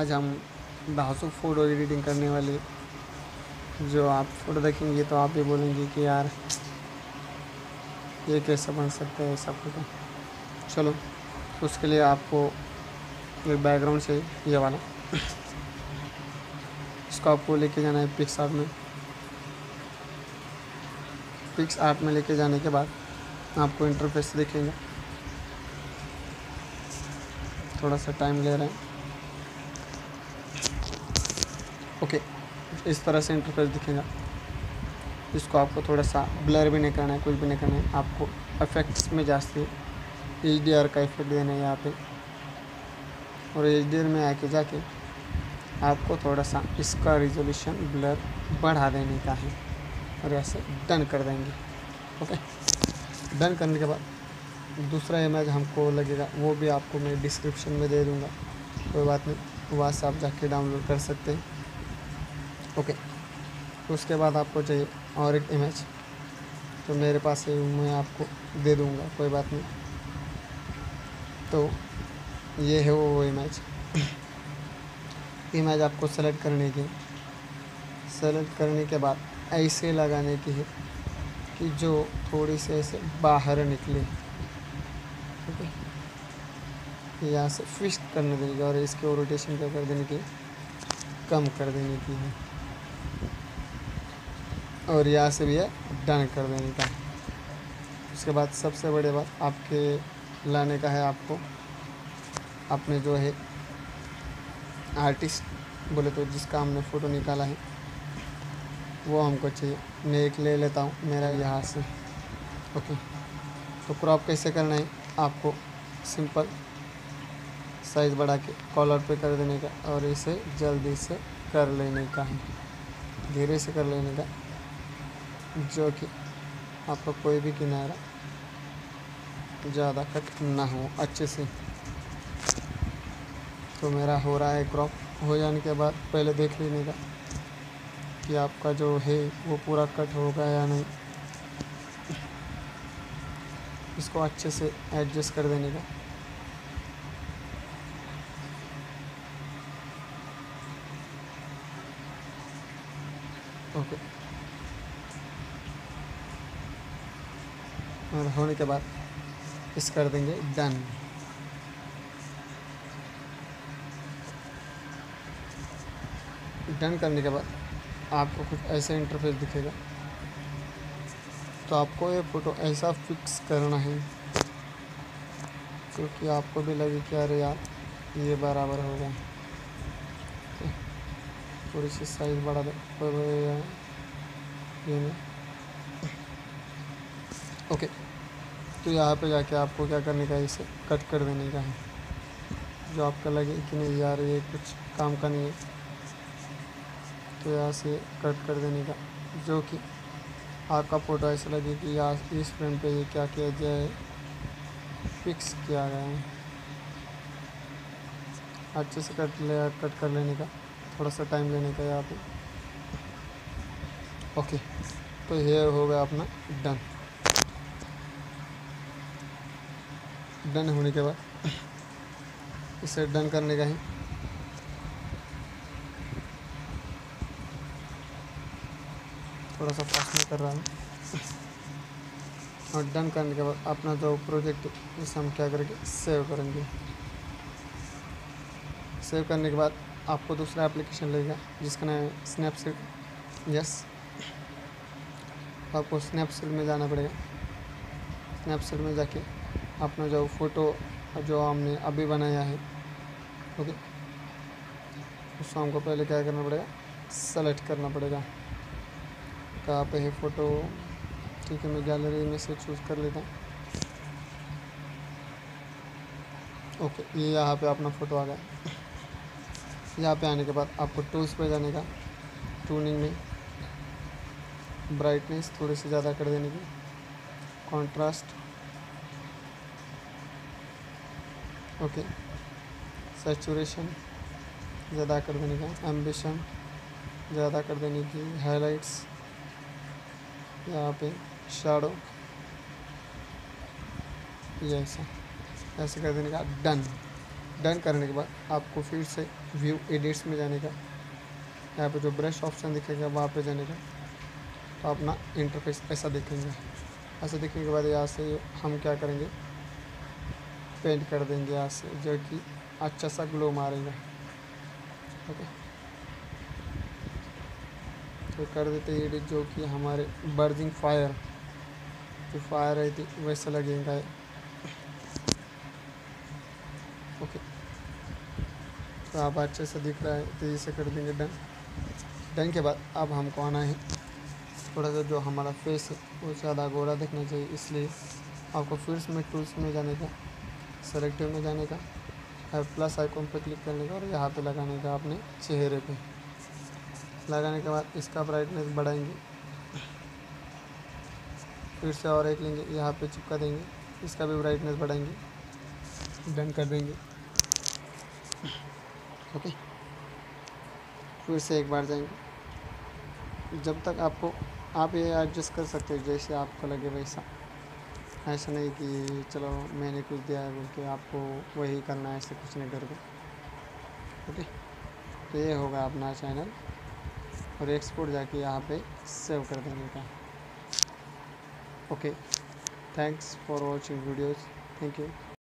आज हम धांसू photo editing करने वाले। जो आप फ़ोटो देखेंगे तो आप भी बोलेंगे कि यार ये कैसे बन सकता है ऐसा फ़ोटो। चलो, उसके लिए आपको एक बैकग्राउंड चाहिए, ये वाला। इसको आपको लेके जाना है पिक्स आर्ट में। पिक्स आर्ट में लेके जाने के बाद आपको इंटरफेस दिखेगा। थोड़ा सा टाइम ले रहे हैं। ओके, इस तरह से इंटरफेस दिखेगा। इसको आपको थोड़ा सा ब्लर भी नहीं करना है, कुछ भी नहीं करना है। आपको इफेक्ट्स में जाके HDR का इफेक्ट देना है यहाँ पे, और HDR में आके जाके आपको थोड़ा सा इसका रिजोल्यूशन ब्लर बढ़ा देने का है, और ऐसे डन कर देंगे। ओके, डन करने के बाद दूसरा इमेज हमको लगेगा, वो भी आपको मैं डिस्क्रिप्शन में दे दूँगा, कोई बात नहीं, वहाँ से आप जाके डाउनलोड कर सकते हैं। ओके, उसके बाद आपको चाहिए और एक इमेज, तो मेरे पास है, मैं आपको दे दूँगा, कोई बात नहीं। तो ये है वो इमेज। इमेज आपको सेलेक्ट करने की, सेलेक्ट करने के बाद ऐसे लगाने की है कि जो थोड़ी से ऐसे बाहर निकले। ठीक है, यहाँ से फिक्स करने देंगे, और इसके रोटेशन क्या कर देने की, कम कर देने की है, और यहाँ से भी है डन कर देने का। उसके बाद सबसे बड़ी बात आपके लाने का है, आपको अपने जो है आर्टिस्ट बोले तो जिसका हमने फ़ोटो निकाला है वो हमको चाहिए। मैं एक ले लेता हूँ मेरा यहाँ से। ओके, तो क्रॉप कैसे करना है, आपको सिंपल साइज़ बढ़ा के कॉलर पे कर देने का, और इसे जल्दी से कर लेने का है, धीरे से कर लेने का, जो कि आपका कोई भी किनारा ज़्यादा कट ना हो अच्छे से। तो मेरा हो रहा है क्रॉप। हो जाने के बाद पहले देख लेने का कि आपका जो है वो पूरा कट होगा या नहीं। इसको अच्छे से एडजस्ट कर देने का। ओके, और होने के बाद इस कर देंगे डन। डन करने के बाद आपको कुछ ऐसा इंटरफेस दिखेगा। तो आपको ये फ़ोटो ऐसा फिक्स करना है क्योंकि आपको भी लगे कि अरे यार ये बराबर होगा। थोड़ी सी साइज़ बढ़ा दो, ये नहीं। ओके, तो यहाँ पे जाके आपको क्या करने का है, इसे कट कर देने का है। जो आपका लगे कि नहीं यार ये कुछ काम का नहीं है, तो यहाँ से कट कर देने का, जो कि आपका फ़ोटो ऐसा लगे कि यार इस फ्रेम पे ये क्या किया जाए, फिक्स किया गया है। अच्छे से कट कर लेने का, थोड़ा सा टाइम लेने का यहाँ पे। ओके, तो ये हो गया अपना डन। डन होने के बाद इसे डन करने का है। थोड़ा सा फास्ट में कर रहा हूँ। और डन करने के बाद अपना जो प्रोजेक्ट इसे हम क्या करेंगे, सेव करेंगे। सेव करने के बाद आपको दूसरा एप्लीकेशन लगेगा जिसका नाम है स्नैपसीड। यस, आपको स्नैपसीड में जाना पड़ेगा। स्नैपसीड में जाके अपना जो फ़ोटो जो हमने अभी बनाया है, ओके, उसको हमको पहले क्या करना पड़ेगा, सेलेक्ट करना पड़ेगा। कहाँ पे है फ़ोटो। ठीक है, मैं गैलरी में से चूज़ कर लेता हूँ। ओके, ये यहाँ पे अपना फ़ोटो आ गया। यहाँ पे आने के बाद आपको टूल्स पे जाने का, ट्यूनिंग में ब्राइटनेस थोड़ी सी ज़्यादा कर देने की, कॉन्ट्रास्ट, ओके, सैचुरेशन ज़्यादा कर देने का, एम्बिशन ज़्यादा कर देने की, हाइलाइट्स यहाँ पे, शैडो, ये ऐसा ऐसे कर देने का। डन। डन करने के बाद आपको फिर से व्यू एडिट्स में जाने का, यहाँ पे जो ब्रश ऑप्शन दिखेगा वहाँ पे जाने का, तो अपना इंटरफेस ऐसा दिखेंगे। ऐसा दिखने के बाद यहाँ से हम क्या करेंगे, पेंट कर देंगे यहाँ से, जो कि अच्छा सा ग्लो मारेगा। ओके, तो कर देते हैं एडिट, जो कि हमारे बर्जिंग फायर, जो फायर आई थी वैसा लगेगा। ओके, तो आप अच्छे से दिख रहा है, तो इसे कर देंगे डन। डन के बाद अब हमको आना है थोड़ा सा, जो हमारा फेस है वो ज़्यादा गोरा दिखना चाहिए, इसलिए आपको फिर में टूल्स में जाने का, सेलेक्टिव में जाने का, प्लस आइकॉन पर क्लिक करने का और यहाँ पे लगाने का अपने चेहरे पे। लगाने के बाद इसका ब्राइटनेस बढ़ाएंगे, फिर से और एक लेंगे, यहाँ पे चिपका देंगे, इसका भी ब्राइटनेस बढ़ाएंगे, डन कर देंगे। ओके, फिर से एक बार जाएंगे, जब तक आपको, आप ये एडजस्ट कर सकते हो जैसे आपको लगे वैसा। ऐसा नहीं कि चलो मैंने कुछ दिया है बोल के आपको वही करना है, ऐसे कुछ नहीं करके। ओके, तो ये होगा अपना चैनल, और एक्सपोर्ट जाके यहाँ पे सेव कर देने का। Okay, thanks for watching videos, thank you.